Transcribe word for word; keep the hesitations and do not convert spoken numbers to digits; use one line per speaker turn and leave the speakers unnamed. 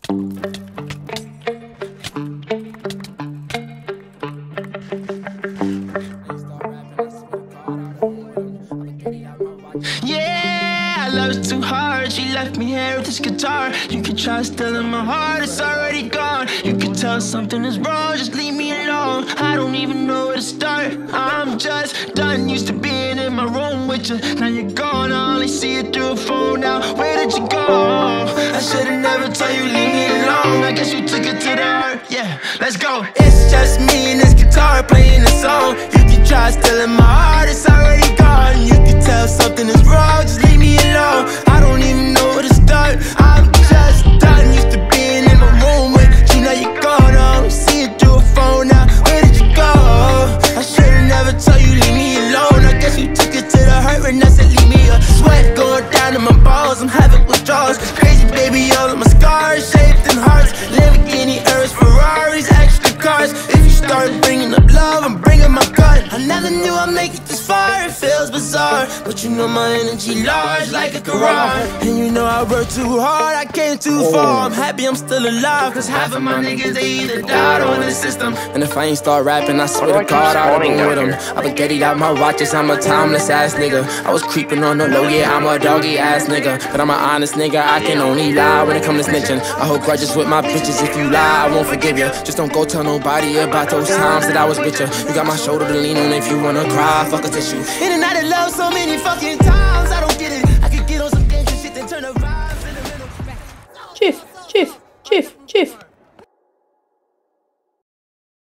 Love's too hard, she left me here with this guitar. You can try stealing my heart, it's already gone. You can tell something is wrong, just leave me alone. I don't even know where to start, I'm just done. Used to being in my room with you, now you're gone. I only see it through a phone now, where did you go? I should've never told you leave me alone. I guess you took it to the heart, yeah, let's go. It's just me and this guitar playing a song. You can try stealing my heart, it's already gone. You can tell something is wrong, just leave me alone. I don't even know where to start, I'm just done. Used to being in my room with you, now you're gone. I only see it through a phone now, where did you go? I should've never told you leave me alone. I guess you took it to the heart when I said leave me a sweat going down to my balls, I'm having withdrawals. Crazy baby, all of my scars shaped in hearts. Lamborghini, Urus, Ferraris, extra cars. If you start bringing up love, I'm bringing my gun. I never knew I'd make it this far, it feels bizarre, but you know my energy large like a garage. And you know I worked too hard, I came too far. I'm happy I'm still alive, cause half of my niggas, they either died or in the system. And if I ain't start rapping, I swear to God I'd have been with them. I've been getting out my watches, I'm a timeless ass nigga. I was creeping on the low, yeah, I'm a doggy ass nigga. But I'm an honest nigga, I can only lie when it comes to snitching. I hold grudges with my bitches, if you lie, I won't forgive you. Just don't go tell nobody about those times that I was with you. You got my shoulder to lean on if you wanna cry, fuck a tissue. In and out of love so many fucking times, I don't get it. I could get on some dangerous shit, then turn around.
Chief, chief, chief, chief.